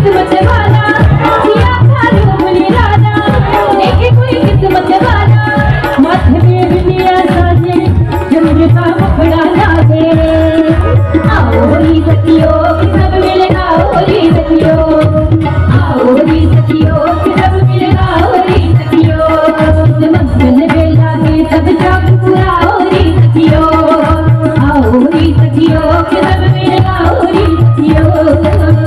किस्मत वाला, किया था रूबली राजा, देखे कोई किस्मत वाला, माथे में बिंदिया साजे, जंग का मुखड़ा लागे। आओ री सखियों कि सब मिलेगा, ओ री सखियों, आओ री सखियों कि सब मिलेगा, ओ री सखियों, मंगल बेला के सब जग पूरा, ओ री सखियों, आओ री सखियों कि सब मिलेगा, ओ री सखियों।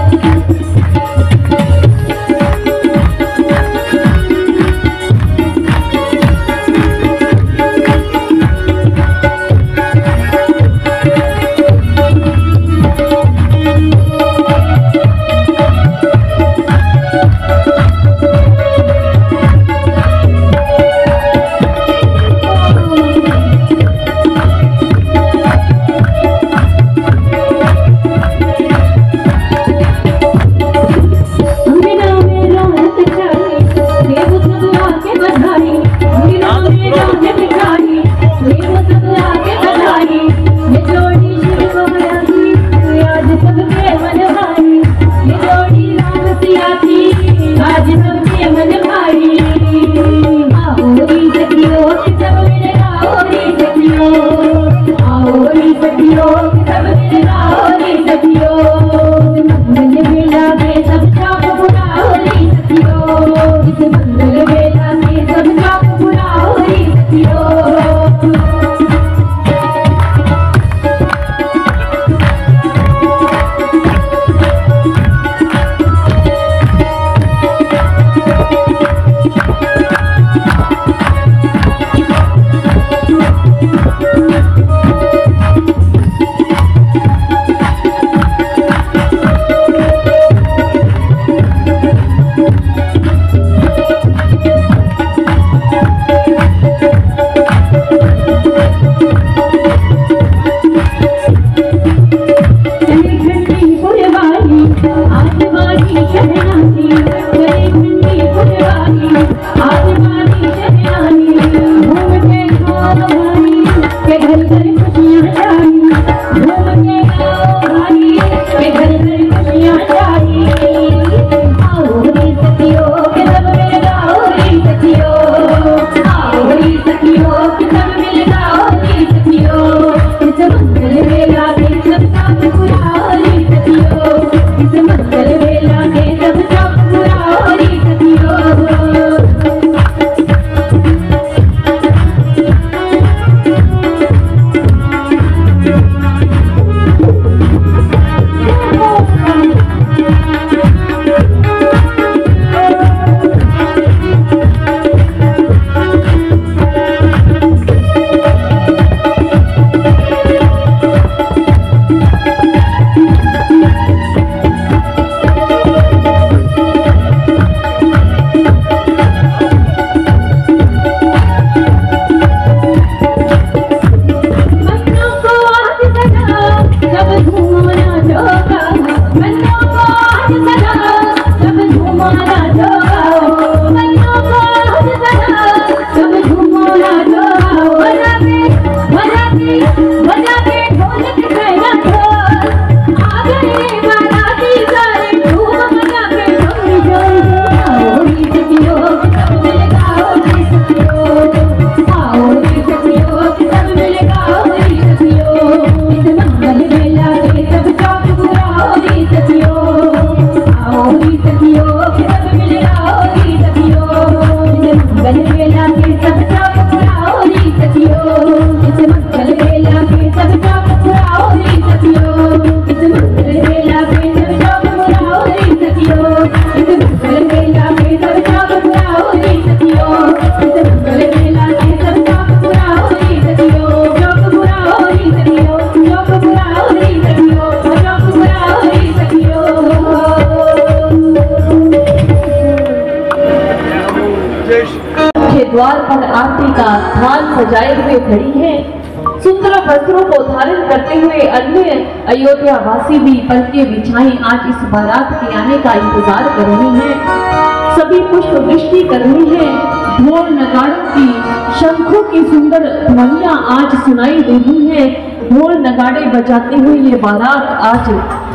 द्वार पर आरती का थाल सजाए हुए खड़ी है। सुंदर वस्त्रों को धारण करते हुए अन्य अयोध्या वासी भी पलके बिछाई आज इस बारात के आने का इंतजार कर रही हैं। सभी पुष्प वृष्टि कर रही है। ढोल नगाड़ों की, शंखों की सुंदर ध्वनियां आज सुनाई दे रही है। ढोल नगाड़े बजाते हुए ये बारात आज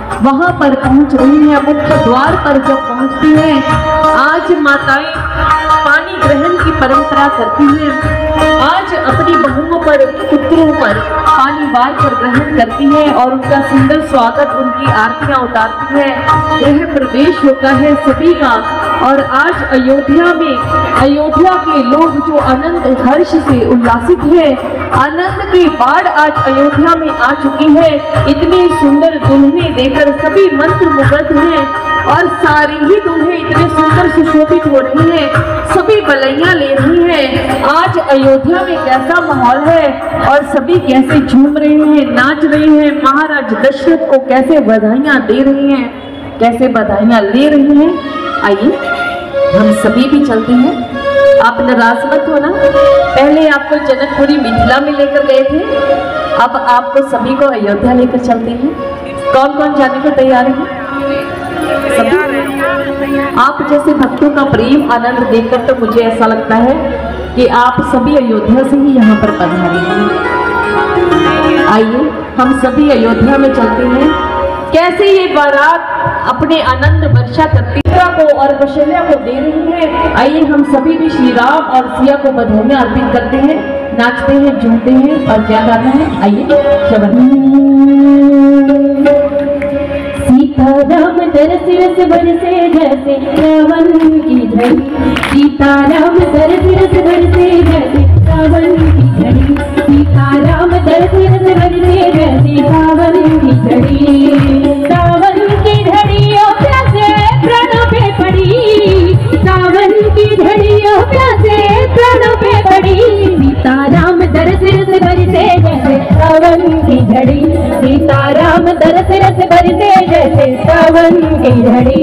वहां पर पहुंच रही है। मुख्य द्वार पर जब पहुंचती है, आज माताएं पानी ग्रहण की परंपरा करती हैं। आज अपनी बहुओं पर, पुत्रों पर पानी वार कर ग्रहण करती है और उनका सुंदर स्वागत, उनकी आरतियां उतारती है। यह प्रवेश होता है सभी का। और आज अयोध्या में, अयोध्या के लोग जो आनंद हर्ष से उल्लासित है, आनंद की बाढ़ आज अयोध्या में आ चुकी है। इतनी सुंदर दुल्हनें देखकर सभी मंत्र मुग्ध हैं और सारी ही दुल्हनें इतने सुंदर सुशोभित हो रही हैं, सभी बलैया ले रही हैं। आज अयोध्या में कैसा माहौल है और सभी कैसे झूम रहे हैं, नाच रहे हैं, महाराज दशरथ को कैसे बधाइयां दे रहे हैं, कैसे बधाइयां ले रहे हैं। आइए हम सभी भी चलते हैं। आप नाराज मत होना, पहले आपको जनकपुरी मिथिला में लेकर गए थे, अब आपको सभी को अयोध्या लेकर चलते हैं। कौन कौन जाने को तैयार है? सभी। आप जैसे भक्तों का प्रेम आनंद देखकर तो मुझे ऐसा लगता है कि आप सभी अयोध्या से ही यहाँ पर पधारे हैं। आइए हम सभी अयोध्या में चलते हैं। कैसे ये बारात अपने आनंद वर्षा करती को और कौशल्या को दे रही है। आइए हम सभी भी श्री राम और सिया को बधाइयां अर्पित करते हैं, नाचते हैं, झूमते हैं और क्या गाना है? आइए सीता राम दरस रस बरसे जैसे रावण की झड़ी, सीता राम दरस रस बरसे जैसे रावण की झड़ी, सीता राम दरस रस बरसे जैसे रावण की झड़ी, रावण की झड़ियों प्यासे प्राणों पे पड़ी, रावण की झड़ियों प्यासे प्राणों पे पड़ी, सीता राम दरस रस बरसे जैसे रावण की झड़ी, सीता राम दरस रस बरसे जैसे रावण की झड़ी।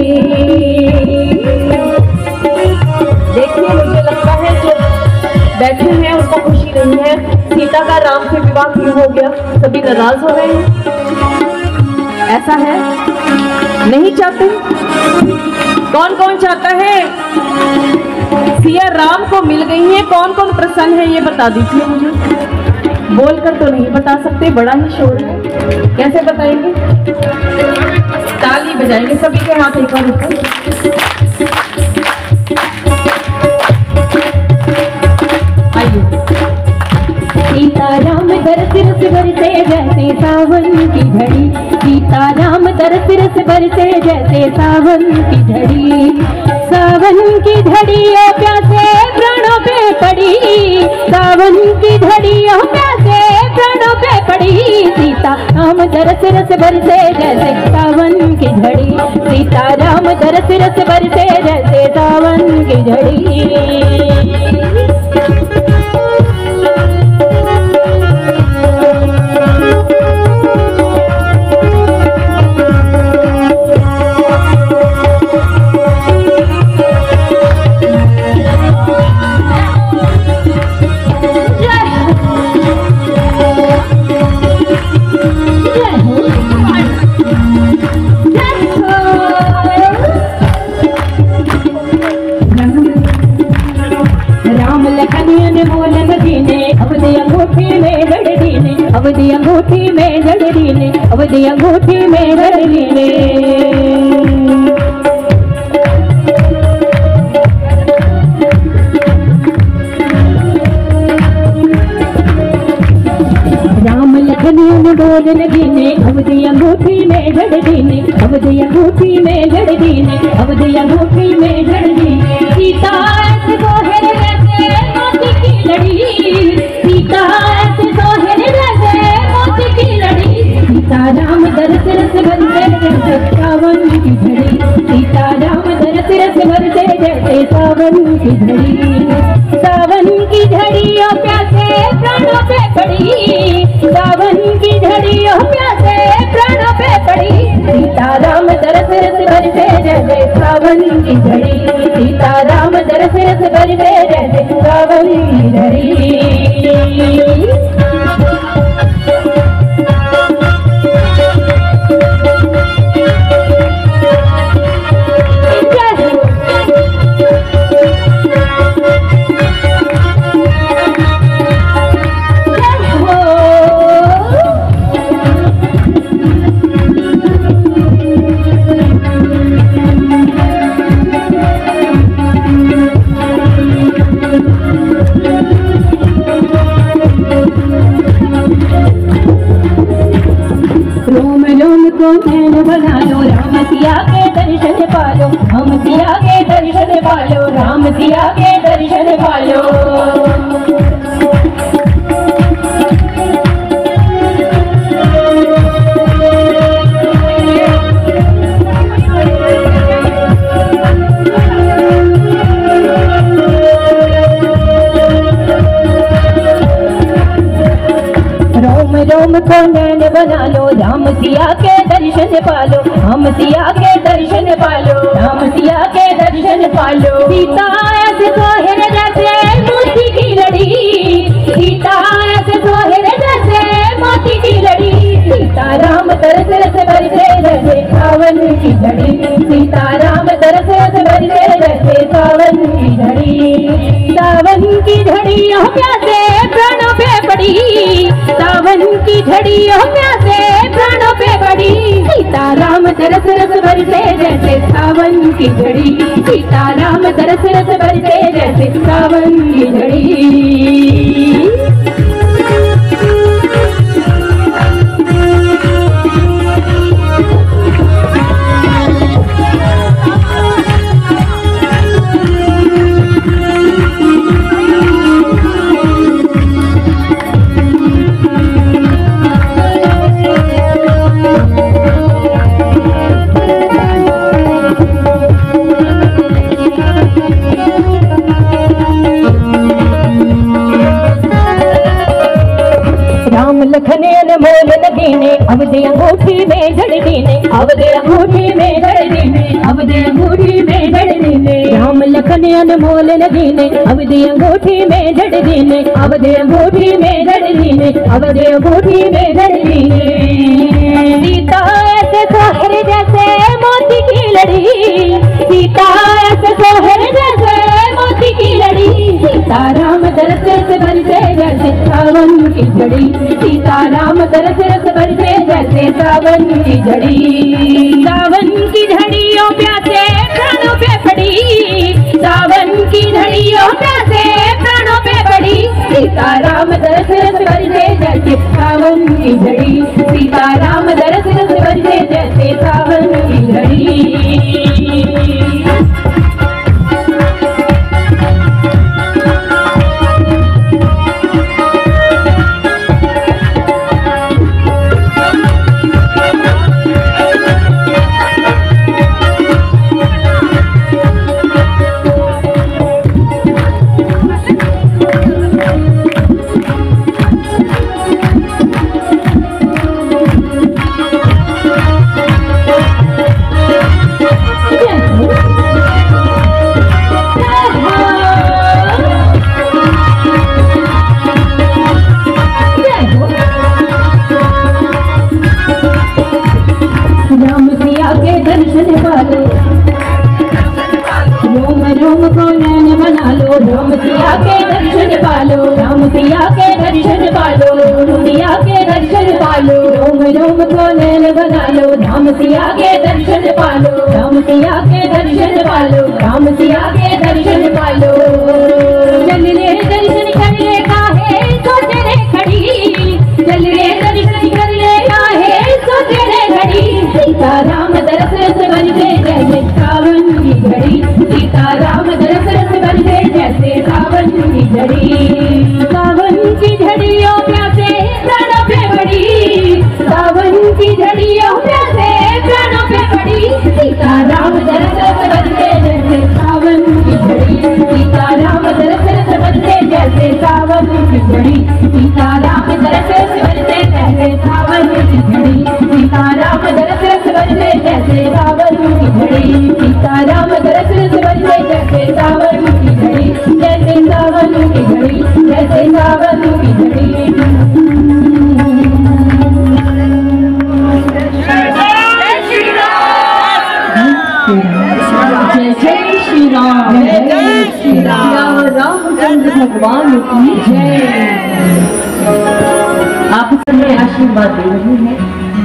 देखिए, मुझे लगता है जो बैठे हैं उनको खुशी नहीं है। सीता का राम से विवाह क्यों हो गया? सभी नाराज हो रहे हैं, ऐसा है? नहीं चाहते? कौन कौन चाहता है? सिया राम को मिल गई है, कौन कौन प्रसन्न है ये बता दीजिए मुझे। बोलकर तो नहीं बता सकते, बड़ा ही शोर है, कैसे बताएंगे? ताली बजाएंगे, सभी के हाथ एक बार ऊपर। सीता राम दरस रस बरसे जैसे सावन की झड़ी, सीता राम दरस रस बरसे जैसे सावन की झड़ी, सावन की झड़ियों प्यासे प्राणों पे पड़ी, सावन की झड़ियों प्यासे प्राणों पे पड़ी, सीता राम दरस रस बरसे जैसे सावन की झड़ी, सीता राम दरस रस बरसे जैसे सावन की झड़ी। अवधि अंगूठी में जड़ली ने, अवधि अंगूठी में जड़ली ने, राम लखन बोल लगी ने, अवधि अंगूठी में जड़ली ने, अवधि अंगूठी में जड़ली ने, अवधि अंगूठी में जड़ली ने, सीता ऐसे सोहर जैसे मोती की लड़ी, सीता ऐसे सोहर जैसे मोती की लड़ी, सीता राम दरस रस बरसे जैसे सावन की झड़ी, सीता राम दरस रस बरसे जैसे सावन की झड़ी, सावन की झड़ियों प्यासे प्राणों पे पड़ी, सावन की झड़ियों प्यासे प्राणों पे पड़ी, सीता राम दरस रस बरसे जैसे सावन की झड़ी, सीता राम दरस रस बरसे जैसे सावन की झड़ी। सिया के दर्शन पालो, हम सिया के दर्शन पालो, राम सिया के दर्शन पालो। रोम को नैन बना लो, राम सिया के दर्शन पालो, हम सिया के दर्शन पालो, राम सिया के दर्शन पालो। सीता ऐसे सोहर जैसे मोती की लड़ी, सीता ऐसे सोहर जैसे मोती की लड़ी, सीता राम तरस रस बरसे जैसे सावन की झड़ी, सीता राम तरस रस बरसे जैसे सावन की झड़ी। सावन की झड़ी प्यासे प्राणों पे पड़ी, सावन की झड़ी प्यासे प्राणों पे पड़ी, सीता राम तरस रस बरसे जैसे सावन की झड़ी, सीता राम तरस रस बरसे जैसे सावन की झड़ी। लखने अनमोल नगीने, अब दे अंगूठी में जड़ दीने, अब दे अंगूठी में जड़ दीने, अब दे अंगूठी में जड़ दीने। राम लखने अनमोल नगीने, अब दे अंगूठी में जड़ दीने, अब दे अंगूठी में जड़ दीने, अब दे अंगूठी में जड़ दीने। सीता ऐसे सोहर जैसे मोती की लड़ी, सीता ऐसे सोहर जैसे मोती की लड़ी, सीता राम तरस रस बरसे जैसे सावन की झड़ी, सीता राम तरस रस बरसे जैसे सावन की झड़ी। सावन की झड़ियों प्यासे प्राणों पे पड़ी, सावन की झड़ियों प्यासे प्राणों पे पड़ी, सीता राम तरस रस बरसे जैसे सावन की झड़ी, सीता राम तरस रस बरसे जैसे सावन की झड़ी। राम सिया के दर्शन पालो, राम सिया के दर्शन पालो, सिया के दर्शन पालो। रोम रोम को नैन बना लो, राम सिया के दर्शन पालो, राम सिया के दर्शन पालो, राम सिया के दर्शन पालो। चल रे दर्शन कर ले काहे सोच रे खड़ी, चल रे दर्शन कर ले काहे सोच रे खड़ी, सीता राम तरस रस बरसे जैसे सावन की झड़ी, सीता राम तरस रस बरसे जैसे सावन की झड़ी। सावन की झड़ियों प्यासे प्राणों पे पड़ी, सावन की झड़ियों प्यासे प्राणों पे पड़ी, सीता राम तरस रस बरसे जैसे सावन की झड़ी, सीता राम तरस रस बरसे जैसे सावन की झड़ी, सीता राम तरस रस बरसे जैसे सावन की झड़ी, सीता राम तरस रस बरसे जैसे सावन की झड़ी, सीता राम तरस रस बरसे जैसे सावन की झड़ी, जैसे सावन की झड़ी, जैसे सावन की झड़ी। जय श्री राम, जय श्री राम, रामचंद्र भगवान की जय। आप सबने आशीर्वाद दे रहे हैं,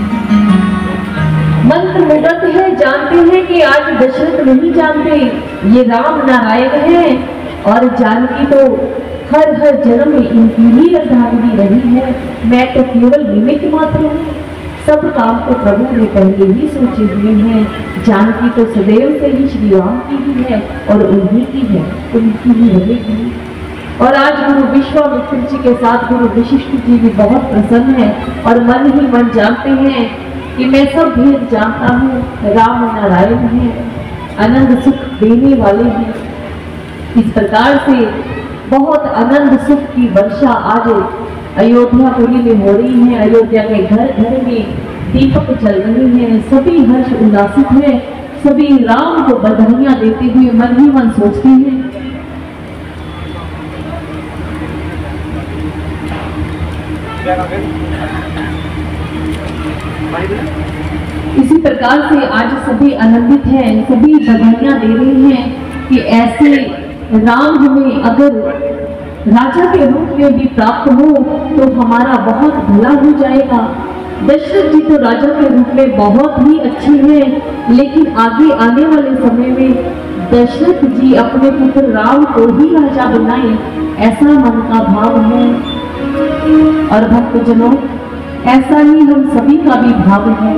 मंत्र मुगत है, जानते हैं कि आज दशरथ नहीं जानते ये राम नारायण हैं, और जानकी तो हर हर जन्म में इनकी ही अर्धांगिनी रही है। मैं तो केवल निमित्त मात्र हूँ। सब काम तो प्रभु ने पहले ही सोचे हुए हैं। जानकी तो सदैव से ही श्री राम की ही है और उन्हीं की है, उनकी ही रहेगी। और आज गुरु विश्वामित्र जी के साथ गुरु वशिष्ठ जी भी बहुत प्रसन्न है और मन ही मन जानते हैं कि मैं सब भेद जानता हूँ, राम नारायण है, आनंद सुख देने वाले हैं। इस प्रकार से बहुत आनंद सुख की वर्षा आज अयोध्यापुरी में हो रही है। अयोध्या के घर घर में दीपक जल रहे हैं, सभी हर्ष उल्लासित हैं, सभी राम को बधाइयां देते हुए मन ही मन सोचते हैं इसी प्रकार से आज सभी आनंदित हैं, सभी बधाइयां दे रहे हैं कि ऐसे राम हमें अगर राजा के रूप में भी प्राप्त हो तो हमारा बहुत भला हो जाएगा। दशरथ जी तो राजा के रूप में बहुत ही अच्छे हैं, लेकिन आगे आने वाले समय में दशरथ जी अपने पुत्र राम को ही राजा बनाए, ऐसा मन का भाव है। और भक्तजनों, ऐसा ही हम सभी का भी भाव है।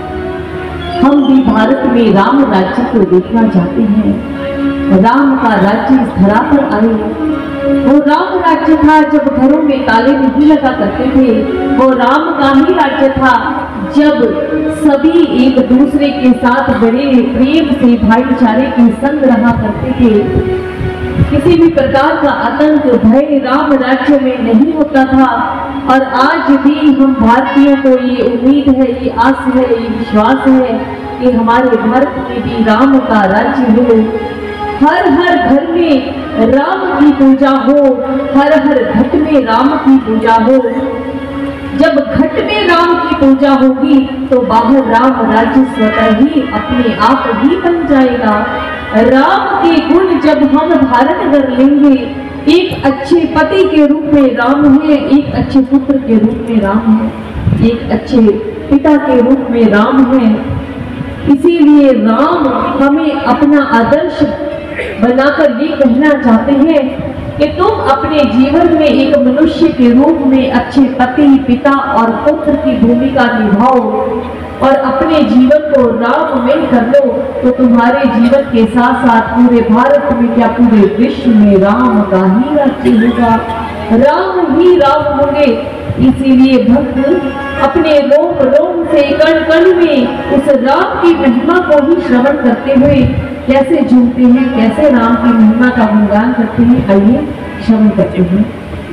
हम भी भारत में राम राज्य को देखना चाहते हैं। राम का राज्य इस धरा पर आए। वो राम राज्य था जब घरों में ताले नहीं लगा करते थे। वो राम का ही राज्य था जब सभी एक दूसरे के साथ बड़े प्रेम से भाईचारे के संग रहा करते थे। किसी भी प्रकार का आतंक भय राम राज्य में नहीं होता था। और आज भी हम भारतीयों को ये उम्मीद है, ये आस है, ये विश्वास है कि हमारे भारत में भी राम का राज्य हो। हर हर घर में राम की पूजा हो, हर हर घट में राम की पूजा हो। जब घट में राम की पूजा होगी तो बाहर राम राज्य स्वतः ही अपने आप ही बन जाएगा। राम के गुण जब हम धारण कर लेंगे, एक अच्छे पति के रूप में राम है, एक अच्छे पुत्र के रूप में राम है, एक अच्छे पिता के रूप में राम है। इसीलिए राम हमें अपना आदर्श बनाकर ये कहना चाहते हैं कि तुम अपने जीवन में एक मनुष्य के रूप में अच्छे पति, पिता और पुत्र की भूमिका निभाओ और अपने जीवन को राममय कर लो, तो तुम्हारे जीवन के साथ साथ पूरे भारत में क्या पूरे विश्व में राम का ही राज्य होगा, राम ही राम होंगे। इसीलिए भक्त अपने रोम रोम से कण कण में उस राम की महिमा को ही श्रवण करते हुए कैसे झूमते हैं, कैसे राम की महिमा का गुणगान करते हैं, आइए श्रवण करते हैं।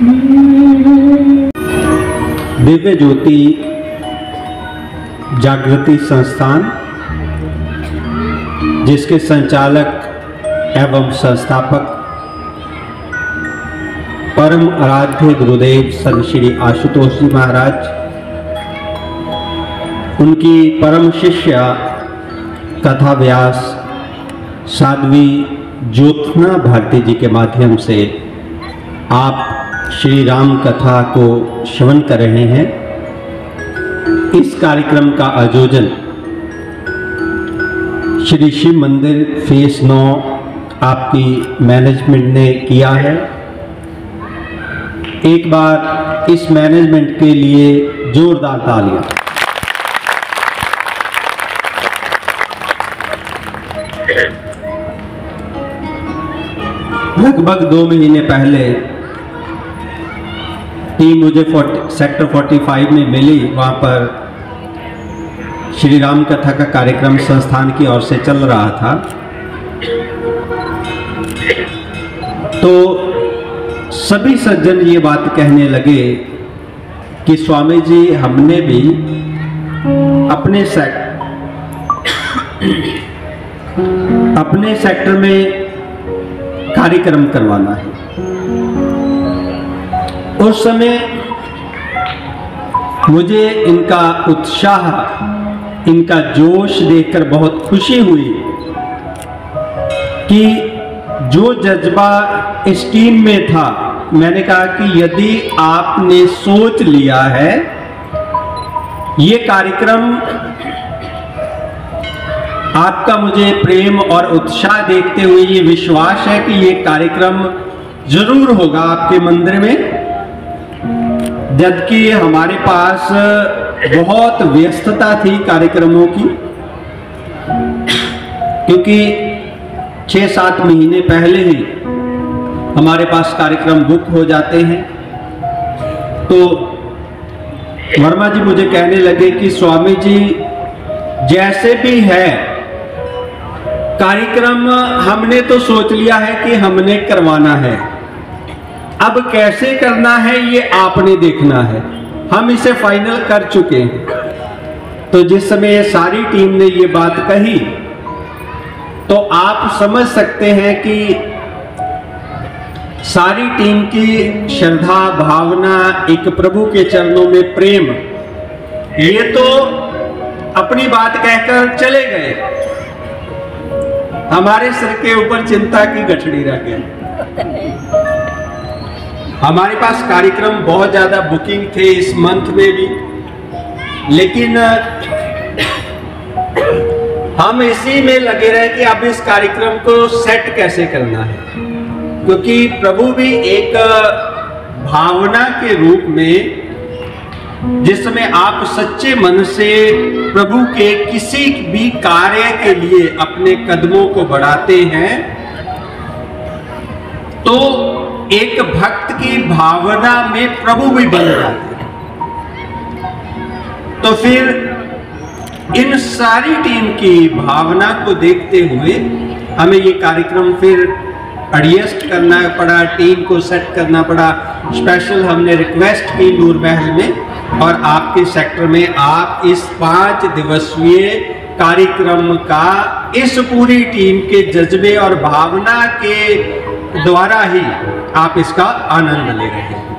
दिव्य ज्योति जागृति संस्थान, जिसके संचालक एवं संस्थापक परम आराध्य गुरुदेव संत श्री आशुतोष जी महाराज, उनकी परम शिष्या कथा व्यास साध्वी ज्योत्सना भारती जी के माध्यम से आप श्री राम कथा को श्रवण कर रहे हैं। इस कार्यक्रम का आयोजन श्री शिव मंदिर फेस 9 आपकी मैनेजमेंट ने किया है। एक बार इस मैनेजमेंट के लिए जोरदार तालियां। लगभग 2 महीने पहले टीम मुझे सेक्टर 45 में मिली। वहाँ पर श्री राम कथा का कार्यक्रम संस्थान की ओर से चल रहा था। तो सभी सज्जन ये बात कहने लगे कि स्वामी जी, हमने भी अपने सेक्टर में कार्यक्रम करवाना है। उस समय मुझे इनका उत्साह, इनका जोश देखकर बहुत खुशी हुई कि जो जज्बा इस टीम में था, मैंने कहा कि यदि आपने सोच लिया है ये कार्यक्रम, आपका मुझे प्रेम और उत्साह देखते हुए ये विश्वास है कि ये कार्यक्रम जरूर होगा आपके मंदिर में। जबकि हमारे पास बहुत व्यस्तता थी कार्यक्रमों की, क्योंकि 6-7 महीने पहले ही हमारे पास कार्यक्रम बुक हो जाते हैं। तो वर्मा जी मुझे कहने लगे कि स्वामी जी, जैसे भी है कार्यक्रम हमने तो सोच लिया है कि हमने करवाना है, अब कैसे करना है ये आपने देखना है, हम इसे फाइनल कर चुके हैं। तो जिस समय ये सारी टीम ने ये बात कही तो आप समझ सकते हैं कि सारी टीम की श्रद्धा भावना, एक प्रभु के चरणों में प्रेम, ये तो अपनी बात कहकर चले गए, हमारे सिर के ऊपर चिंता की गठड़ी रह गई। हमारे पास कार्यक्रम बहुत ज्यादा बुकिंग थे इस मंथ में भी, लेकिन हम इसी में लगे रहे कि अब इस कार्यक्रम को सेट कैसे करना है, क्योंकि प्रभु भी एक भावना के रूप में, जिसमें आप सच्चे मन से प्रभु के किसी भी कार्य के लिए अपने कदमों को बढ़ाते हैं, तो एक भक्त की भावना में प्रभु भी बन जाते हैं। तो फिर इन सारी टीम की भावना को देखते हुए हमें ये कार्यक्रम फिर एडजस्ट करना पड़ा, टीम को सेट करना पड़ा। स्पेशल हमने रिक्वेस्ट की नूर महल में और आपके सेक्टर में, आप इस 5 दिवसीय कार्यक्रम का इस पूरी टीम के जज्बे और भावना के द्वारा ही आप इसका आनंद ले रहे हैं।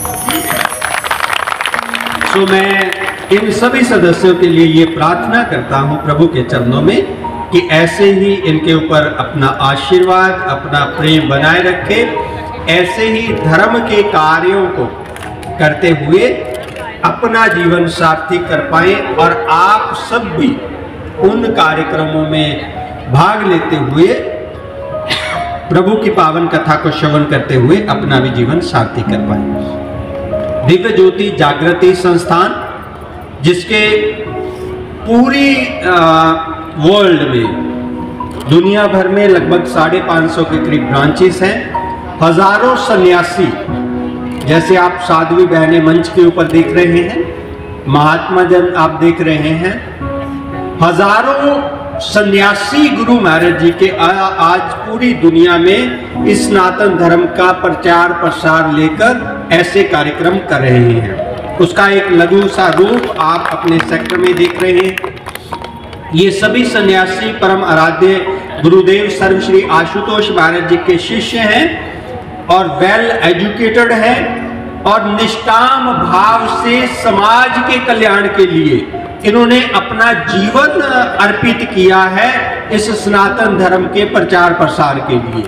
तो मैं इन सभी सदस्यों के लिए ये प्रार्थना करता हूं प्रभु के चरणों में कि ऐसे ही इनके ऊपर अपना आशीर्वाद, अपना प्रेम बनाए रखे, ऐसे ही धर्म के कार्यों को करते हुए अपना जीवन सार्थक कर पाए और आप सब भी उन कार्यक्रमों में भाग लेते हुए प्रभु की पावन कथा को श्रवण करते हुए अपना भी जीवन सार्थक कर पाए। दिव्य ज्योति जागृति संस्थान, जिसके पूरी वर्ल्ड में, दुनिया भर में लगभग 550 के करीब ब्रांचेस हैं, हजारों सन्यासी, जैसे आप साध्वी बहनें मंच के ऊपर देख रहे हैं, महात्मा जन आप देख रहे हैं, हजारों सन्यासी गुरु महाराज जी के आज पूरी दुनिया में इस सनातन धर्म का प्रचार प्रसार लेकर ऐसे कार्यक्रम कर रहे हैं। उसका एक लघु सा रूप आप अपने सेक्टर में देख रहे हैं। ये सभी सन्यासी परम आराध्य गुरुदेव सर्वश्री आशुतोष महाराज जी के शिष्य हैं और वेल एजुकेटेड हैं और निष्काम भाव से समाज के कल्याण के लिए इन्होंने अपना जीवन अर्पित किया है इस सनातन धर्म के प्रचार प्रसार के लिए।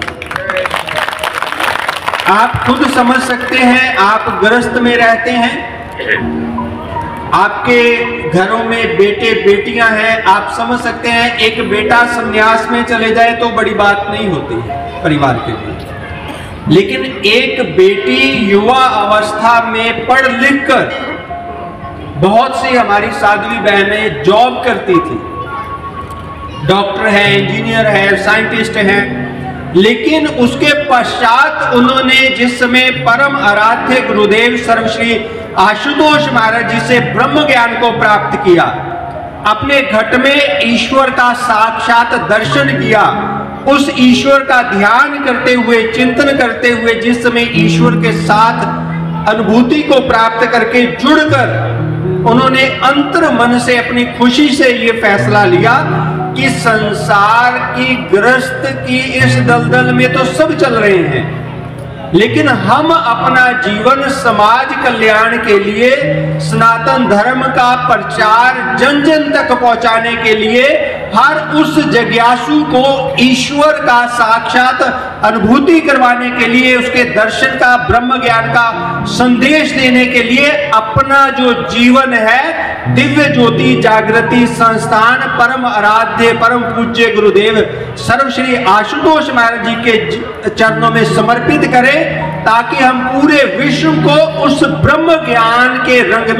आप खुद समझ सकते हैं, आप गृहस्थ में रहते हैं, आपके घरों में बेटे बेटियां हैं, आप समझ सकते हैं एक बेटा संन्यास में चले जाए तो बड़ी बात नहीं होती है परिवार के लिए, लेकिन एक बेटी युवा अवस्था में पढ़ लिख कर, बहुत सी हमारी साध्वी बहनें जॉब करती थी, डॉक्टर है, इंजीनियर है, साइंटिस्ट है, लेकिन उसके पश्चात उन्होंने जिस समय परम आराध्य गुरुदेव सर्वश्री आशुतोष महाराज जी से ब्रह्म ज्ञान को प्राप्त किया, अपने घट में ईश्वर का साक्षात दर्शन किया, उस ईश्वर का ध्यान करते हुए, चिंतन करते हुए जिस समय ईश्वर के साथ अनुभूति को प्राप्त करके जुड़कर उन्होंने अंतर मन से अपनी खुशी से ये फैसला लिया कि संसार की गृहस्थ की इस दलदल में तो सब चल रहे हैं, लेकिन हम अपना जीवन समाज कल्याण के लिए, सनातन धर्म का प्रचार जन जन तक पहुंचाने के लिए, हर उस जिज्ञासु को ईश्वर का साक्षात अनुभूति करवाने के लिए, उसके दर्शन का, ब्रह्म ज्ञान का संदेश देने के लिए अपना जो जीवन है दिव्य ज्योति जागृति संस्थान परम आराध्य परम पूज्य गुरुदेव सर्वश्री आशुतोष महाराज जी के चरणों में समर्पित करें, ताकि हम पूरे विश्व को उस ब्रह्म ज्ञान के रंग में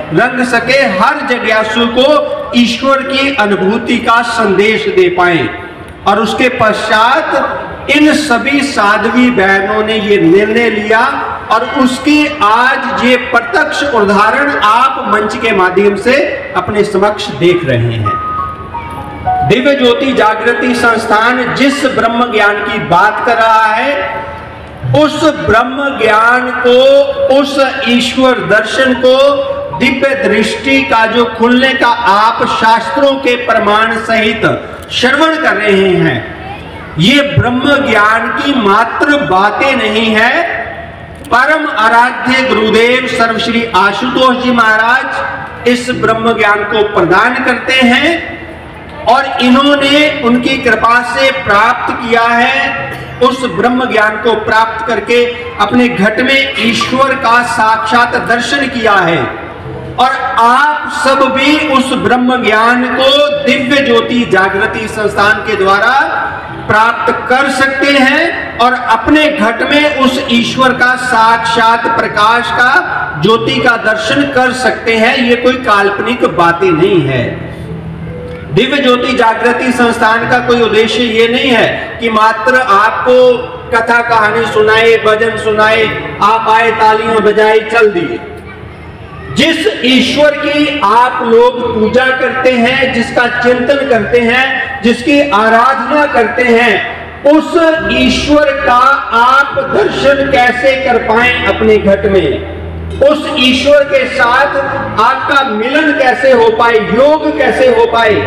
रंग सके, हर जिज्ञासु को ईश्वर की अनुभूति का संदेश दे पाए। और उसके पश्चात इन सभी साध्वी बहनों ने ये निर्णय लिया और उसकी आज ये प्रत्यक्ष उदाहरण आप मंच के माध्यम से अपने समक्ष देख रहे हैं। दिव्य ज्योति जागृति संस्थान जिस ब्रह्म ज्ञान की बात कर रहा है, उस ब्रह्म ज्ञान को, उस ईश्वर दर्शन को, दिव्य दृष्टि का जो खुलने का आप शास्त्रों के प्रमाण सहित श्रवण कर रहे हैं, ये ब्रह्म ज्ञान की मात्र बातें नहीं है। परम आराध्य गुरुदेव सर्वश्री आशुतोष जी महाराज इस ब्रह्म ज्ञान को प्रदान करते हैं और इन्होंने उनकी कृपा से प्राप्त किया है। उस ब्रह्म ज्ञान को प्राप्त करके अपने घट में ईश्वर का साक्षात दर्शन किया है और आप सब भी उस ब्रह्म ज्ञान को दिव्य ज्योति जागृति संस्थान के द्वारा प्राप्त कर सकते हैं और अपने घट में उस ईश्वर का साक्षात प्रकाश का, ज्योति का दर्शन कर सकते हैं। ये कोई काल्पनिक बातें नहीं है। दिव्य ज्योति जागृति संस्थान का कोई उद्देश्य ये नहीं है कि मात्र आपको कथा कहानी सुनाए, भजन सुनाए, आप आए, तालियां बजाए, चल दिए। जिस ईश्वर की आप लोग पूजा करते हैं, जिसका चिंतन करते हैं, जिसकी आराधना करते हैं, उस ईश्वर का आप दर्शन कैसे कर पाए अपने घट में, उस ईश्वर के साथ आपका मिलन कैसे हो पाए, योग कैसे हो पाए,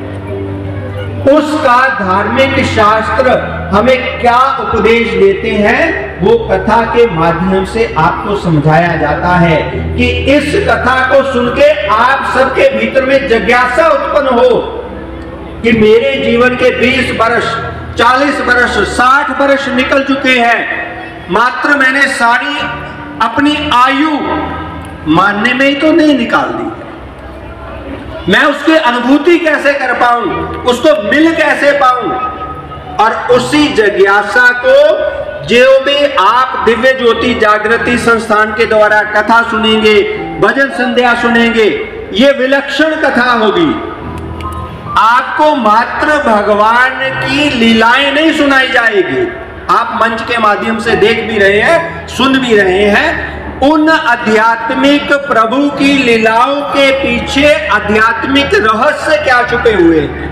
उसका धार्मिक शास्त्र हमें क्या उपदेश देते हैं, वो कथा के माध्यम से आपको समझाया जाता है कि इस कथा को सुन के आप सबके भीतर में जिज्ञासा उत्पन्न हो कि मेरे जीवन के 20 वर्ष, 40 वर्ष, 60 वर्ष निकल चुके हैं, मात्र मैंने सारी अपनी आयु मानने में ही तो नहीं निकाल दी। मैं उसकी अनुभूति कैसे कर पाऊं, उसको मिल कैसे पाऊं, और उसी जिज्ञासा को जो भी आप दिव्य ज्योति जागृति संस्थान के द्वारा कथा सुनेंगे, भजन संध्या सुनेंगे, ये विलक्षण कथा होगी। आपको मात्र भगवान की लीलाएं नहीं सुनाई जाएगी, आप मंच के माध्यम से देख भी रहे हैं, सुन भी रहे हैं, उन आध्यात्मिक प्रभु की लीलाओं के पीछे आध्यात्मिक रहस्य क्या छुपे हुए हैं,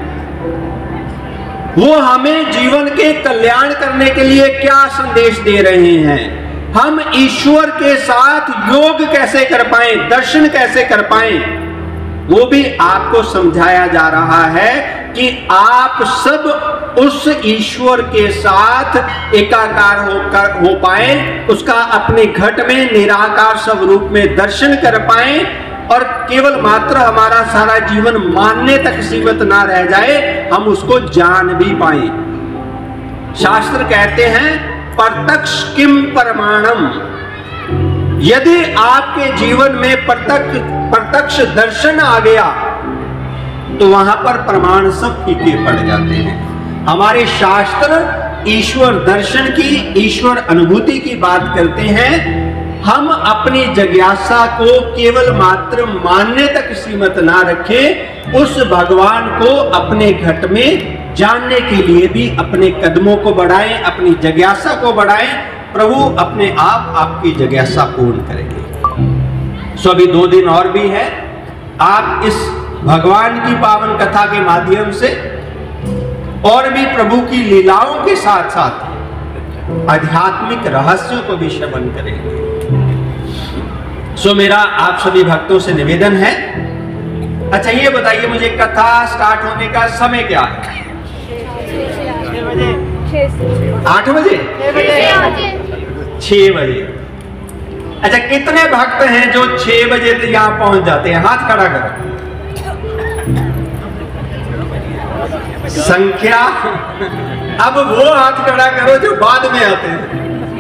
वो हमें जीवन के कल्याण करने के लिए क्या संदेश दे रहे हैं, हम ईश्वर के साथ योग कैसे कर पाए, दर्शन कैसे कर पाए, वो भी आपको समझाया जा रहा है कि आप सब उस ईश्वर के साथ एकाकार हो पाए, उसका अपने घट में निराकार स्वरूप में दर्शन कर पाए और केवल मात्र हमारा सारा जीवन मानने तक सीमित ना रह जाए, हम उसको जान भी पाए। शास्त्र कहते हैं प्रत्यक्ष किम प्रमाणम, यदि आपके जीवन में प्रत्यक्ष दर्शन आ गया तो वहां पर प्रमाण सब फीके पड़ जाते हैं। हमारे शास्त्र ईश्वर दर्शन की, ईश्वर अनुभूति की बात करते हैं। हम अपनी जिज्ञासा को केवल मात्र मानने तक सीमित ना रखें, उस भगवान को अपने घट में जानने के लिए भी अपने कदमों को बढ़ाएं, अपनी जिज्ञासा को बढ़ाएं। प्रभु अपने आप आपकी जिज्ञासा पूर्ण करेंगे। सो अभी 2 दिन और भी है, आप इस भगवान की पावन कथा के माध्यम से और भी प्रभु की लीलाओं के साथ साथ आध्यात्मिक रहस्यों को भी श्रवण करेंगे। सो मेरा आप सभी भक्तों से निवेदन है, अच्छा ये बताइए मुझे कथा स्टार्ट होने का समय क्या है? 8 बजे? 6 बजे। अच्छा कितने भक्त हैं जो 6 बजे तक यहाँ पहुंच जाते हैं? हाथ खड़ा करो। संख्या, अब वो हाथ खड़ा करो जो बाद में आते हैं।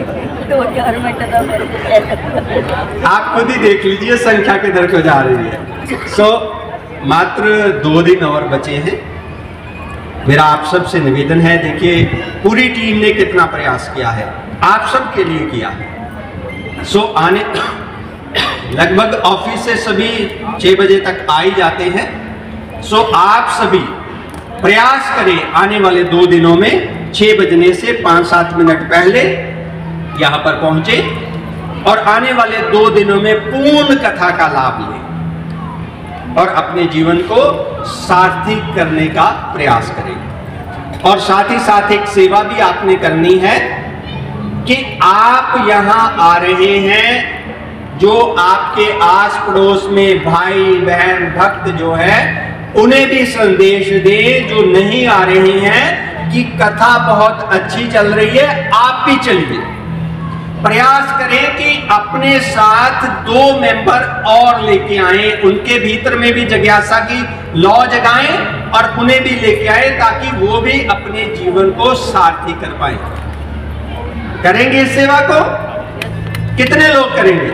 आप खुद ही देख लीजिए संख्या किधर को जा रही है। सो मात्र 2 दिन और बचे हैं। मेरा आप सबसे निवेदन है, देखिए पूरी टीम ने कितना प्रयास किया है, आप सब के लिए किया है। सो लगभग ऑफिस से सभी 6 बजे तक आ ही जाते हैं। सो आप सभी प्रयास करें आने वाले 2 दिनों में 6 बजने से 5-7 मिनट पहले यहां पर पहुंचे और आने वाले 2 दिनों में पूर्ण कथा का लाभ लें और अपने जीवन को सार्थक करने का प्रयास करें। और साथ ही साथ एक सेवा भी आपने करनी है कि आप यहां आ रहे हैं, जो आपके आस पड़ोस में भाई बहन भक्त जो है उन्हें भी संदेश दें, जो नहीं आ रहे हैं, कि कथा बहुत अच्छी चल रही है, आप भी चलिए। प्रयास करें कि अपने साथ 2 मेंबर और लेके आए, उनके भीतर में भी जिज्ञासा की लौ जगाएं और उन्हें भी लेके आए, ताकि वो भी अपने जीवन को सार्थक कर पाए। करेंगे इस सेवा को? कितने लोग करेंगे?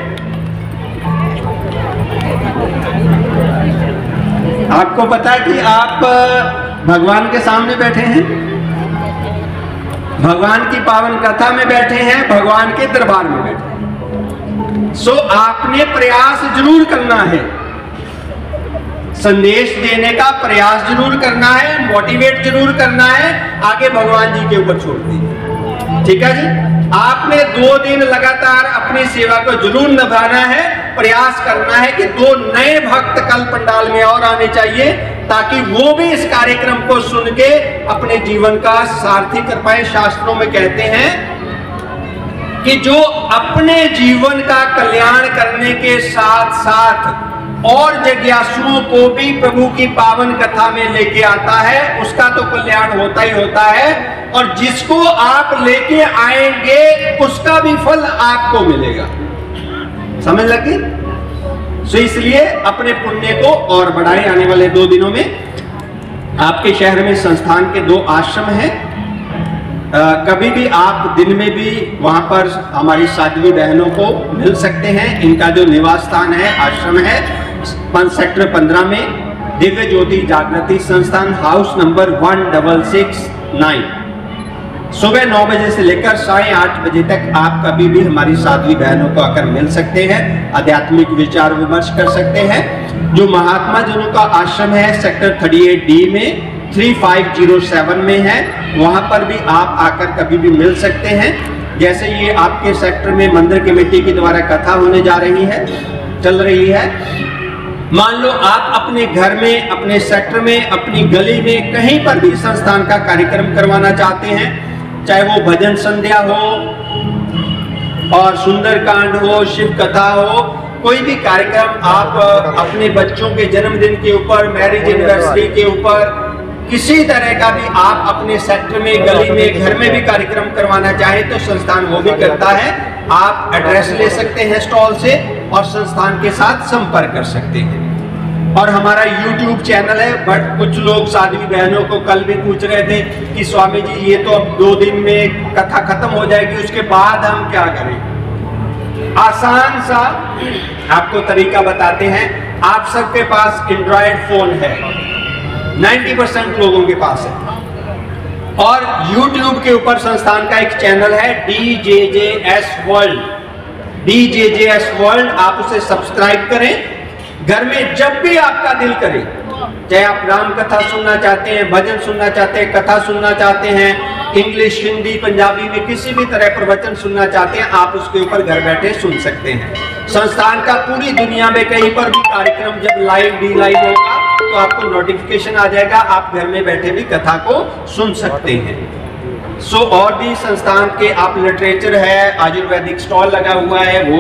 आपको पता है कि आप भगवान के सामने बैठे हैं, भगवान की पावन कथा में बैठे हैं, भगवान के दरबार में बैठे हैं। सो आपने प्रयास जरूर करना है, संदेश देने का प्रयास जरूर करना है, मोटिवेट जरूर करना है, आगे भगवान जी के ऊपर छोड़ दीजिए। ठीक है जी? आपने 2 दिन लगातार अपनी सेवा को जरूर निभाना है, प्रयास करना है कि 2 नए भक्त कल पंडाल में और आने चाहिए, ताकि वो भी इस कार्यक्रम को सुन के अपने जीवन का सार्थक कर पाए। शास्त्रों में कहते हैं कि जो अपने जीवन का कल्याण करने के साथ साथ और जिज्ञासुओं को भी प्रभु की पावन कथा में लेके आता है, उसका तो कल्याण होता ही होता है, और जिसको आप लेके आएंगे उसका भी फल आपको मिलेगा। समझ लगी? सो इसलिए अपने पुण्य को और बढ़ाएं। आने वाले 2 दिनों में आपके शहर में संस्थान के 2 आश्रम हैं। कभी भी आप दिन में भी वहां पर हमारी साध्वी बहनों को मिल सकते हैं। इनका जो निवास स्थान है, आश्रम है, सेक्टर 15 में दिव्य ज्योति जागृति संस्थान, हाउस नंबर 1669। सुबह 9 बजे से लेकर 8:30 बजे तक आप कभी भी हमारी साध्वी बहनों को आकर मिल सकते हैं, आध्यात्मिक विचार विमर्श कर सकते हैं। जो महात्मा जनों का आश्रम है सेक्टर 38D में 3507 में है, वहां पर भी आप आकर कभी भी मिल सकते हैं। जैसे ये आपके सेक्टर में मंदिर कमेटी के द्वारा कथा होने जा रही है, चल रही है। मान लो आप अपने घर में, अपने सेक्टर में, अपनी गली में कहीं पर भी संस्थान का कार्यक्रम करवाना चाहते हैं, चाहे वो भजन संध्या हो और सुंदरकांड हो, शिव कथा हो, कोई भी कार्यक्रम आप अपने बच्चों के जन्मदिन के ऊपर, मैरिज एनिवर्सरी के ऊपर, किसी तरह का भी आप अपने सेक्टर में, गली में, घर में भी कार्यक्रम करवाना चाहे तो संस्थान वो भी करता है। आप एड्रेस ले सकते हैं स्टॉल से और संस्थान के साथ संपर्क कर सकते हैं। और हमारा YouTube चैनल है, बट कुछ लोग साध्वी बहनों को कल भी पूछ रहे थे कि स्वामी जी ये तो अब 2 दिन में कथा खत्म हो जाएगी, उसके बाद हम क्या करें? आसान सा आपको तरीका बताते हैं। आप सबके पास एंड्रॉयड फोन है, 90% लोगों के पास है, और YouTube के ऊपर संस्थान का एक चैनल है DJJS वर्ल्ड, DJJS वर्ल्ड। आप उसे सब्सक्राइब करें। घर में जब भी आपका दिल करे, चाहे आप राम कथा सुनना चाहते हैं, भजन सुनना चाहते हैं, कथा सुनना चाहते हैं, इंग्लिश, हिंदी, पंजाबी में किसी भी तरह प्रवचन सुनना चाहते हैं, आप उसके ऊपर घर बैठे सुन सकते हैं। संस्थान का पूरी दुनिया में कहीं पर भी कार्यक्रम जब लाइव डी लाइव होगा तो आपको नोटिफिकेशन आ जाएगा, आप घर में बैठे भी कथा को सुन सकते हैं। सो और भी संस्थान के आप लिटरेचर है, आयुर्वेदिक स्टॉल लगा हुआ है, वो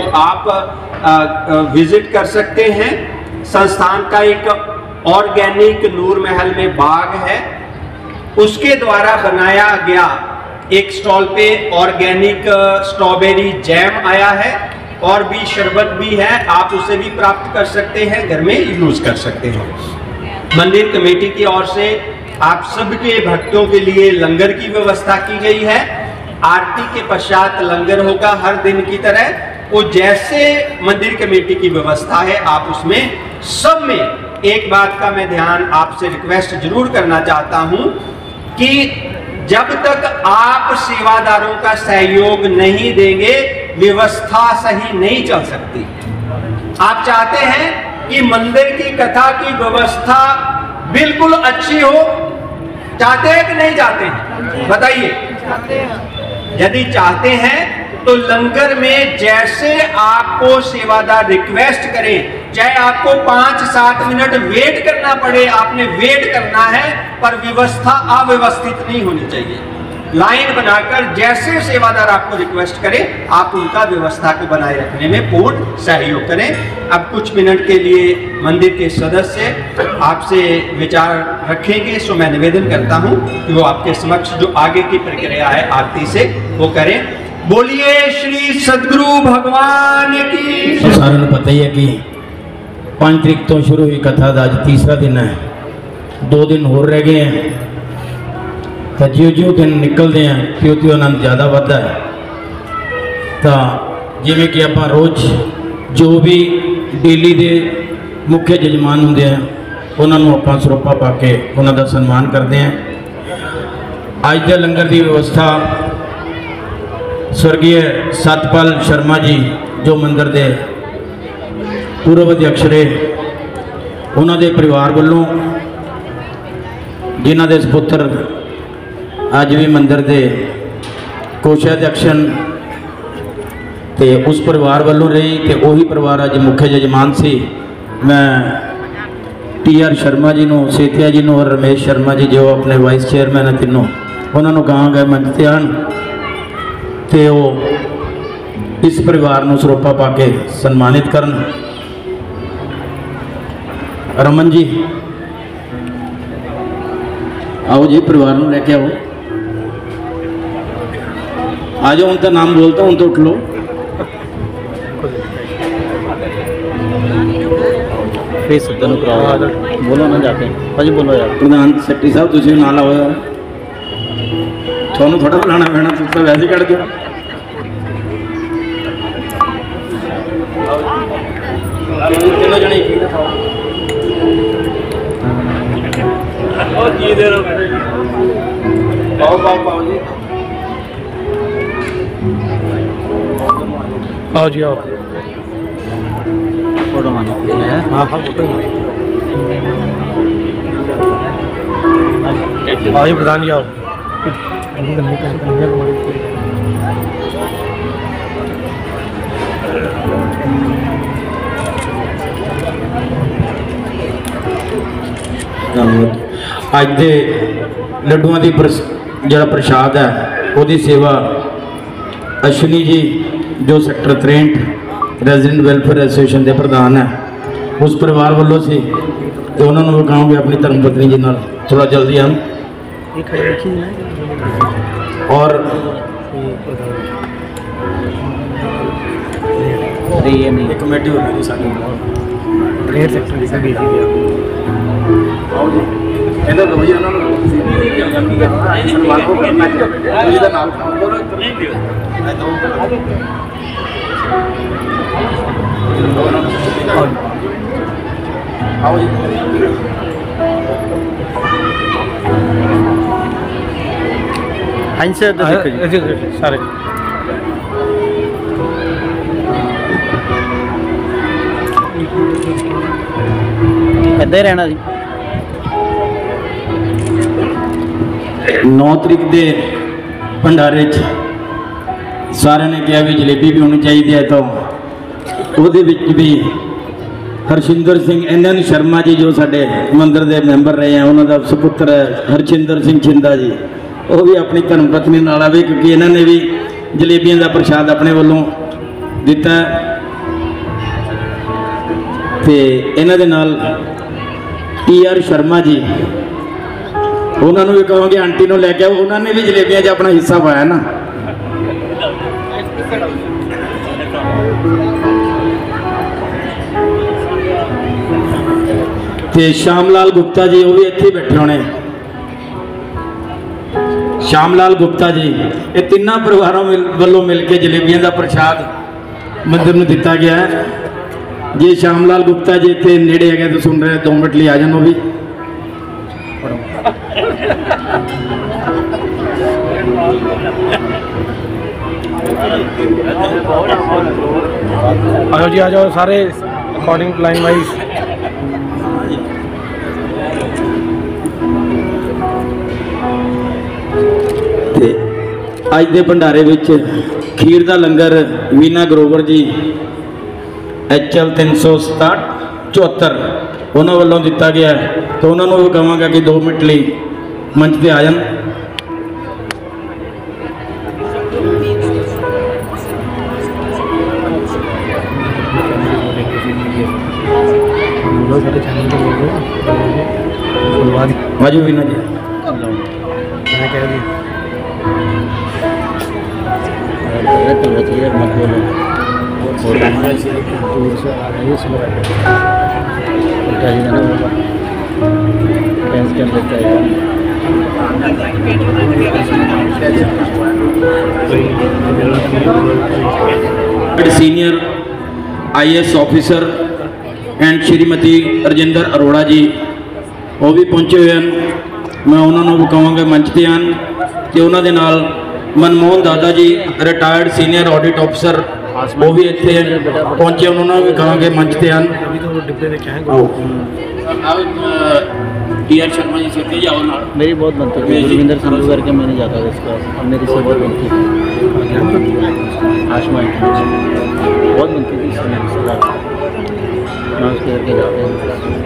आप विजिट कर सकते हैं। संस्थान का एक ऑर्गेनिक नूर महल में बाग है, उसके द्वारा बनाया गया एक स्टॉल पे ऑर्गेनिक स्ट्रॉबेरी जैम आया है, और भी शरबत भी है, आप उसे भी प्राप्त कर सकते हैं, घर में यूज कर सकते हैं। मंदिर कमेटी की ओर से आप सबके भक्तों के लिए लंगर की व्यवस्था की गई है। आरती के पश्चात लंगर होगा हर दिन की तरह। वो जैसे मंदिर कमेटी की व्यवस्था है, आप उसमें सब में एक बात का मैं ध्यान आपसे रिक्वेस्ट जरूर करना चाहता हूं कि जब तक आप सेवादारों का सहयोग नहीं देंगे, व्यवस्था सही नहीं चल सकती। आप चाहते हैं कि मंदिर की कथा की व्यवस्था बिल्कुल अच्छी हो, चाहते हैं कि नहीं चाहते हैं? बताइए। यदि चाहते हैं तो लंगर में जैसे आपको सेवादार रिक्वेस्ट करे, चाहे आपको 5-7 मिनट वेट करना पड़े, आपने वेट करना है, पर व्यवस्था अव्यवस्थित नहीं होनी चाहिए। लाइन बनाकर जैसे सेवादार आपको रिक्वेस्ट करे, आप उनका व्यवस्था को बनाए रखने में पूर्ण सहयोग करें। अब कुछ मिनट के लिए मंदिर के सदस्य आपसे विचार रखेंगे, सो मैं निवेदन करता हूं कि वो आपके समक्ष जो आगे की प्रक्रिया है आरती से वो करें। बोलिए श्री सदगुरु भगवान की। सारे को पता ही है कि 5 तारीख तो शुरू हुई कथा का आज तीसरा दिन है, 2 दिन होर रह गए हैं। तो ज्यों दिन निकलते हैं त्यों आनंद ज़्यादा बढ़ता है। तो जिमें कि आप रोज़ जो भी डेली के मुख्य जजमान होंगे हैं उन्होंने आप सरोपा पा के उन्हों का सन्मान करते हैं। अज के लंगर की व्यवस्था स्वर्गीय सतपाल शर्मा जी जो मंदिर के पूर्व अध्यक्ष रहे, उन्होंने परिवार वालों जिन्हों के सपुत्र अज भी मंदिर के कोषाध्यक्ष ते उस परिवार वालों रही, तो वही परिवार अज मुख्य जजमान से। मैं TR शर्मा जी को, सेतिया जी को और रमेश शर्मा जी जो अपने वाइस चेयरमैन है तीनों, उन्होंने कहांगा मंच से आन तो इस परिवार को सरोपा पा के सन्मानित करन। रमन जी आओ जी, परिवार को लेके आओ, आ जाओ। उनका नाम बोलता हूँ तो उठ लो। बोलो ना जाके भाजी, बोलो यार। प्रधान सेक्रेटरी साहब तुम नाल आओ यार, थोड़ा थोड़ा बुलाना पैना, तुम तो वैसे कट दो। तीनों जने पाओ पाओ पाओ जी, आओ जी आओ। फोटो मानो। हाँ हाँ फोटो आओ जी, प्रधान जी आओ। अज के लड्डुआ की जरा प्रसाद है वो सेवा अश्विनी जी जो सेक्टर 63 रेजिडेंट वेलफेयर एसोसीएशन के प्रधान है, उस परिवार वालों से, तो उन्होंने कहोगे अपनी धर्मपत्नी जी नाल थोड़ा जल्दी हम। और कमेटी हो रही सारी सारे इधर रहना जी। 9 तारीख के भंडारे सारे ने कहा भी जलेबी भी होनी चाहिए है, तो वो भी हरशिंदर सिंह एन शर्मा जी जो साडे मंदिर के मैंबर रहे हैं, उन्होंने सुपुत्र हरशिंदर सिंह छिंदा जी, वो भी अपनी धर्मपत्नी नाल आवे, क्योंकि इन्होंने भी जलेबियों का प्रसाद अपने वालों दिता। ते इन्हां दे नाल TR शर्मा जी, उन्होंने भी कहोगे आंटी को लैके आओ, उन्होंने भी जलेबियां च अपना हिस्सा पाया ना। ते श्यामलाल गुप्ता जी वो भी इत्थे बैठे होने। श्यामलाल गुप्ता जी, ये तिना परिवारों वालों मिलकर जलेबियां का प्रसाद मंदिर में दिता गया है। जे श्यामलाल गुप्ता जी इतने नेड़े है तो सुन रहे 2 मिनट लिए आ जाओ भी। आओ जी, आ जाओ सारे अकॉर्डिंग टू लाइन वाइज। ਤੇ ਅੱਜ ਦੇ ਭੰਡਾਰੇ ਵਿੱਚ ਖੀਰ ਦਾ ਲੰਗਰ ਵੀਨਾ ਗਰੋਵਰ ਜੀ HL 367 ਉਹਨਾਂ ਵੱਲੋਂ ਦਿੱਤਾ ਗਿਆ ਹੈ। ਤੇ ਉਹਨਾਂ ਨੂੰ ਵੀ ਕਹਾਂਗਾ ਕਿ 2 ਮਿੰਟ ਲਈ ਮੰਚ ਤੇ ਆ ਜਾਣ। वाजू भी ना जी senior IAS officer and Shrimati Rajinder Arora ji वो भी पहुंचे हुए हैं। मैं उन्होंने भी कहांगा मंच पर आन तो उन्होंने नाल मनमोहन दादा जी रिटायर्ड सीनियर ऑडिट ऑफिसर वो भी इतने पहुंचे, उन्होंने भी कहांगे मंच पर आन। शर्मा जी से जाओ ना, मेरी बहुत बनती थी गुरविंदर संधू करके मैंने जाता था इसका, और मेरी से बहुत बनती थी आशमा बहुत बनती थी इससे मेरी से मैं उसके करके जाते हैं।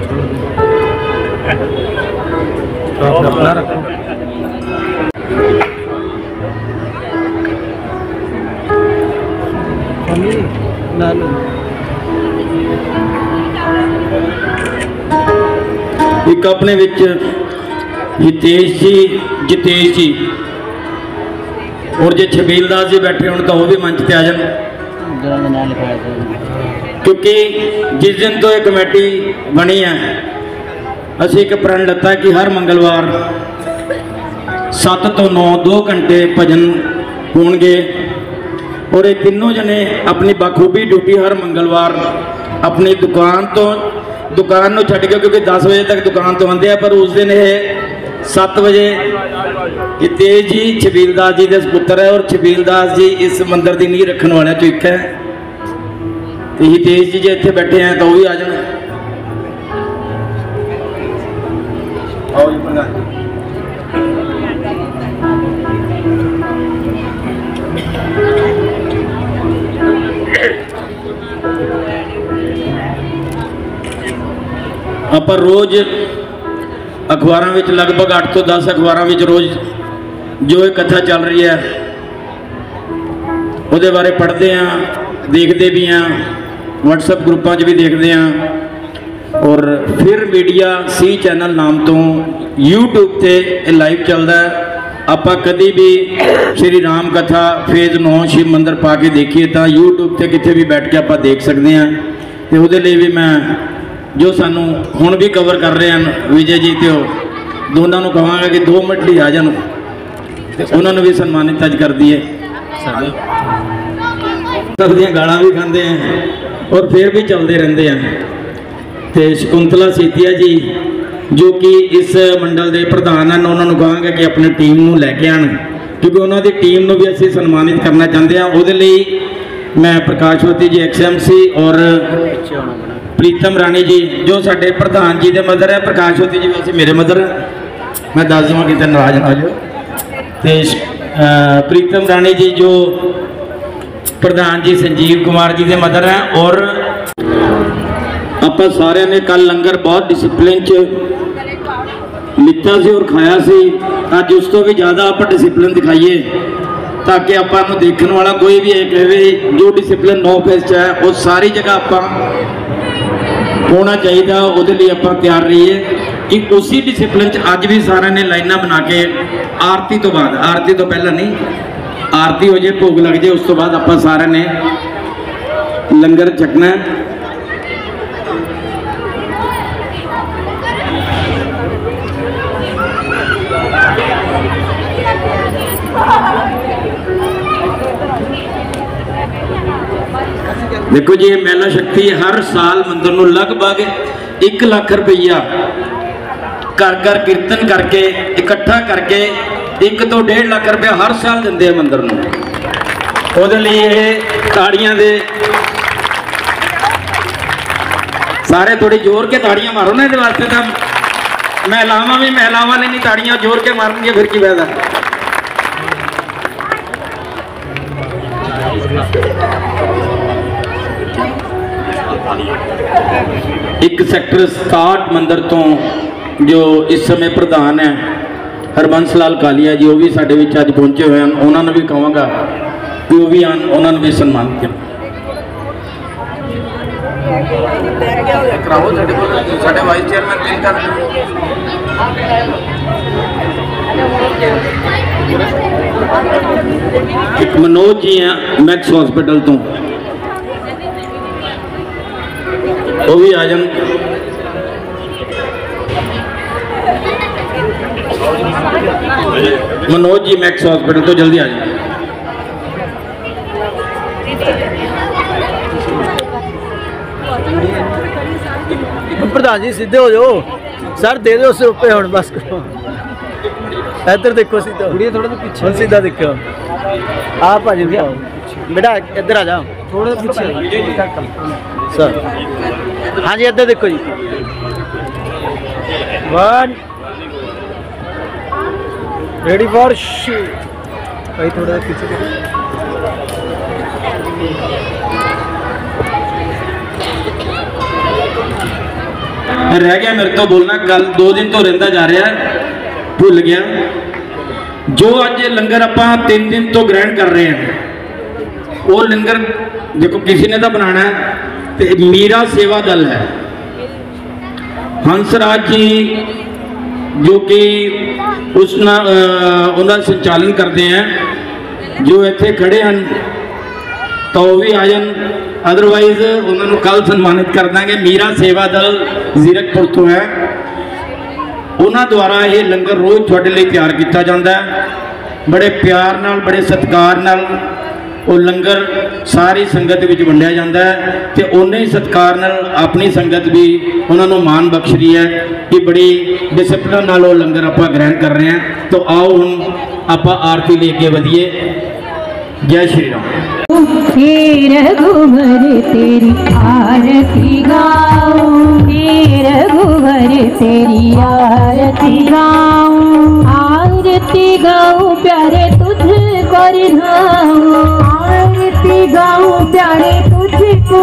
तो आप अपना रखो। एक अपने विच हितेश जी, जितेश जी और जो छबील दास जी बैठे हो तो वो भी मंच पे आ जाए, क्योंकि जिस दिन तो ये कमेटी बनी है असी एक प्रण लता कि हर मंगलवार 7 तो 9 2 घंटे भजन होंगे और ये तीनों जने अपनी बखूबी ड्यूटी हर मंगलवार अपनी दुकान को छड़ के, क्योंकि 10 बजे तक दुकान तो आते हैं, पर उस दिन ये 7 बजे हितेश जी छबील दास जी के पुत्र है और छबील दास जी इस मंदिर की नींह रखने वाले चो एक है। तो हितेश जी जो इतने बैठे हैं तो वो भी आ जाए। आप रोज अखबारों में लगभग 8 तो 10 अखबारों में रोज जो एक कथा चल रही है वो बारे पढ़ते हैं, देखते भी हैं, व्हाट्सएप ग्रुपों भी देखते हैं। और फिर मीडिया C चैनल नाम तो यूट्यूब पे लाइव चलता है। आप कभी भी श्री राम कथा फेज 9 शिव मंदिर पा के देखिए तो यूट्यूब पे कितने भी बैठ के आप देख सकते हैं। तो वो भी मैं जो सानू हुण भी कवर कर रहे हैं विजय जी तो दोनों को कहांगा कि 2 मिनट ही आ जान, उन्होंने भी सम्मानित अज कर दिए। सब दियां गालां भी खाते हैं और फिर भी चलते रहते हैं। तो शकुंतला सेतिया जी जो कि इस मंडल के प्रधान हैं, उन्होंने कहांगा कि अपनी टीम को लैके आन, क्योंकि उन्होंने टीम को भी असीं सम्मानित करना चाहते हैं। वो मैं प्रकाशवती जी XMC और प्रीतम राणी जी जो साडे प्रधान जी के मदर है, प्रकाशवती जी वैसे मेरे मदर है, मैं दस दूँगा कि नाराज ना जाओ। तो प्रीतम राणी जी जो प्रधान जी संजीव कुमार जी के मदर हैं। और आप सारे ने कल लंगर बहुत डिसिप्लिन च लिता सी और खाया सी, अज उस तो भी ज़्यादा आप डिसिप्लिन दिखाइए ताकि आपको देखने वाला कोई भी ये कहे जो डिसिप्लिन 9 फेस है वो सारी जगह आप होना चाहिए। वो आप तैयार रहिए कि उसी डिसिप्लिन अज भी सारे ने लाइना बना के आरती तो बाद, आरती तो पहला नहीं, आरती हो जाए भोग लग जाए उस तो बाद आप सारे ने लंगर छकना है। देखो जी मेला शक्ति हर साल मंदिर को लगभग 1 लाख रुपया कर कीर्तन करके इकट्ठा करके 1 तो 1.5 लाख रुपया हर साल देंगे मंदिर में। ताड़ियां दे सारे थोड़ी जोर के ताड़ियां मारो ना, ये वास्ते तो महिलावां भी महिलावां ने नहीं ताड़ियां जोर के मारेंगे फिर की फायदा। एक सेक्टर 67 मंदिर तो जो इस समय प्रधान है हरबंस लाल कालिया जी, वो भी साडे विच अज पहुंचे हुए हैं। उन्होंने भी कहांगा कि वो भी आन, उन्होंने भी सन्मान किया। वाइस चेयरमैन एक मनोज जी हैं मैक्स हॉस्पिटल तो, वो भी आ जान। मनोज जी मैक्स हॉस्पिटल तो जल्दी आ जाए। प्रधान जी सीधे हो जाओ सर, दे दो उस रुपये हम बस करो। इधर देखो सीधा, थोड़ा तो पीछे सीधा देखो। आप आ जाओ बेटा, इधर आ जाओ थोड़ा पीछे सर। हाँ जी इधर देखो जी, 1 रेडी फॉर भाई, थोड़ा पीछे रह गया मेरे तो बोलना, कल 2 दिन तो रहिंदा जा रहा है, भुल गया। जो अज लंगर आप 3 दिन तो ग्रहण कर रहे हैं, वो लंगर देखो किसी ने तो बनाना है, तो मीरा सेवा दल है हंसराज जी जो कि उन्होंने संचालन करते हैं, जो इतने खड़े हैं तो वो भी आ जान, अदरवाइज उन्होंने कल सन्मानित कर देंगे। मीरा सेवा दल जीरकपुर तो है, उन्होंने द्वारा ये लंगर रोज़ थोड़े लिए तैयार किया जाता है, बड़े प्यार नाल बड़े सत्कार नाल वो लंगर सारी संगत विच वंडिया जाता है, तो उन्ने ही सत्कार नाल अपनी संगत भी उन्होंने मान बख्श रही है कि बड़ी डिसिप्लिन नाल वो लंगर आप ग्रहण कर रहे हैं। तो आओ हम आप आरती लेके वधिए। जय श्री राम। हे रघुवर तेरी आरती गाऊं, हे रघुवर तेरी आरती गाऊं, आरती गाऊं प्यारे तुझको रिझाऊं, आरती गाऊं प्यारे तुझको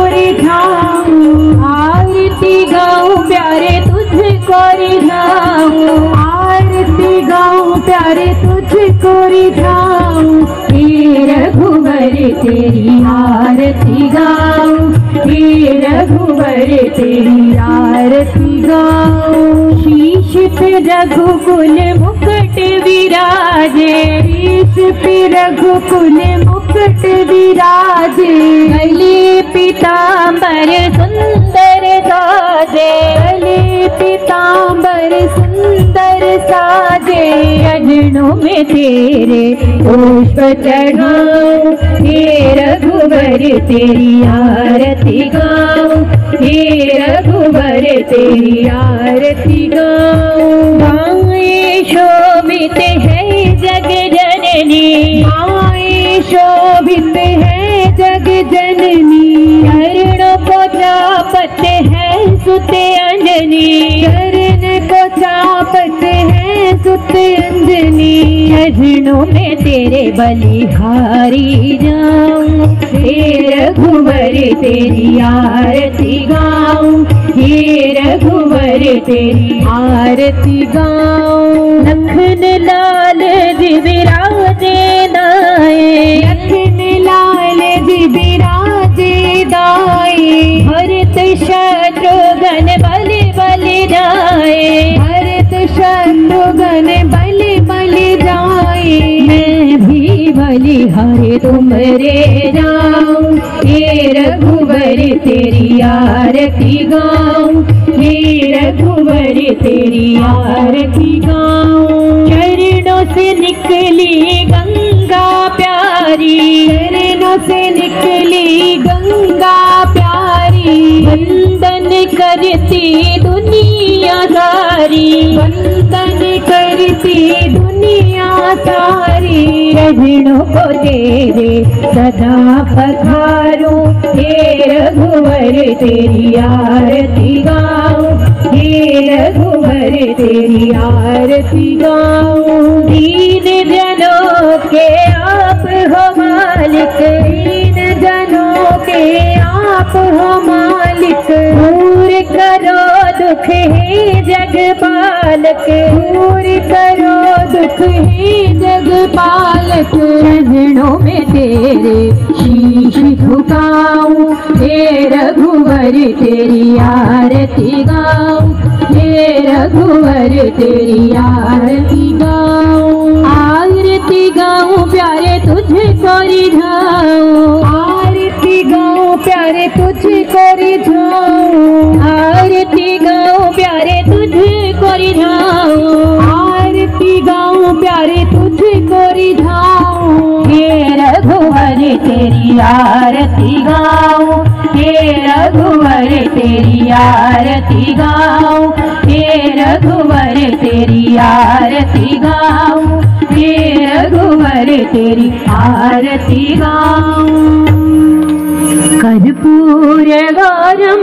रिझाऊं, आरती गाऊं प्यारे तुझको रिझाऊं, आरती गाऊं प्यारे तुझको रिझाऊं, हे रघुवर तेरी आरती गाऊं, हे रघुवर तेरी आरती गाऊं। शीश पे रघुकुल मुकुट विराजे, शीश पे रघुकुल मुकुट विराजे, गले पीतांबर सुंदर साजे, गले पीतांबर सुंदर साजे, अजनों में तेरे पुष्प चढ़ाऊं, हे रघुवर तेरी आरती गाऊं, हे रघुवर तेरी आरती गाऊं। माए शोभित है जग जननी, माए शोभित है जग जननी, चरण को चापत है सुते अंजनी, चरण को चापत है सुते अंजनी, चरणों में तेरे बलिहारी जाऊं, हे रघुवर तेरी आरती गाऊं, हे रघुवर तेरी आरती गाऊं। लखन लाल जी विराजे दाए, लखन लाल जी विराजे दाए, भरत शत्रुघ्न बलि बलि जाए, भरत शत्रुघ्न बलि बलि जाए, मैं भी बलिहारी तुमरे जाऊं, हे रघुवर तेरी आरती गाऊं, हे रघुवर तेरी आरती गाऊं। चरणों से निकली गंगा प्यारी, चरणों से निकली गंगा प्यारी, वंदन करती दुनिया सारी, वंदन करती दुनिया सारी रजनों को तेरे सदा पधारूं, हे रघुवर तेरी आरती गाऊं, हे रघुवर तेरी आरती गाऊं। दीन जनों के आप हो मालिक, दीन जनों के आप हो मालिक, दूर करो दुख हे जगपालक, दूर करो दुख हे जगपालक। चरणों में तेरे शीश झुकाऊं, हे रघुवर तेरी आरती गाऊं, हे रघुवर तेरी आरती गाऊं। आरती गाऊं प्यारे तुझको रिझाऊं, आरती गाऊं प्यारे तुझको रिझाऊं, आरती गाऊं प्यारे तुझको रिझाऊं, आरती गाऊं प्यारे तुझको रिझाऊं। हे रघुवर तेरी आरती गाऊं, हे रघुवर तेरी आरती गाऊं, हे रघुवर तेरी आरती गाऊं, हे रघुवर तेरी आरती गाऊं। कर्पूर गौरम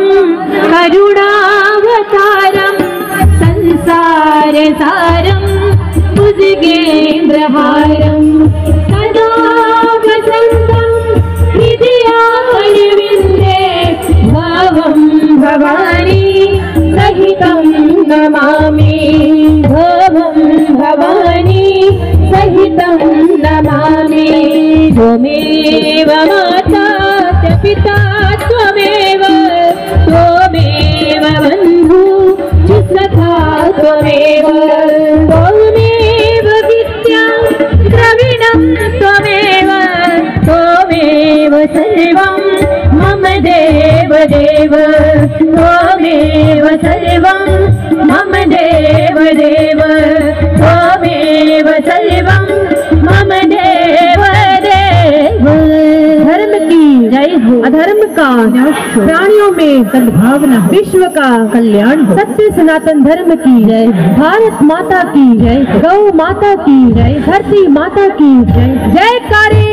करुणावतारम, संसार सारम भुजगेन्द्रहारम, सदा वसंतम हृदयारविन्दे, भवं भवानी सहितं नमामि, भवं भवानी सहितं नमामि। त्वमेव माता पिता त्वमेव, त्वमेव बन्धु सखा त्वमेव, त्वमेव विद्या द्रविणं त्वमेव, त्वमेव सर्वं मम देव देव, त्वमेव सर्वं मम देव देव, त्वमेव सर्वं मम देव देव। धर्म की जय हो, अधर्म का नाश हो, प्राणियों में सद्भावना, विश्व का कल्याण हो। सत्य सनातन धर्म की जय, भारत माता की जय, गौ माता की जय, धरती माता की जय। जयकारे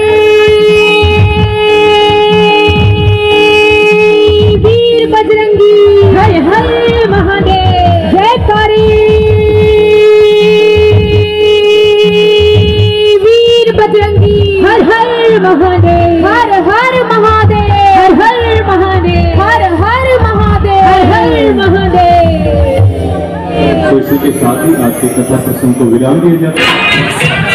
वीर बजरंगी, हर हर महादेव। जयकारे वीर बजरंगी, हर हर महादेव, हर हर महादेव, हर हर महादेव, हर हर महादेव, हर हर महादेव। तो इसी के साथ ही आज के कथा प्रसंग को विराम दिया जाता है।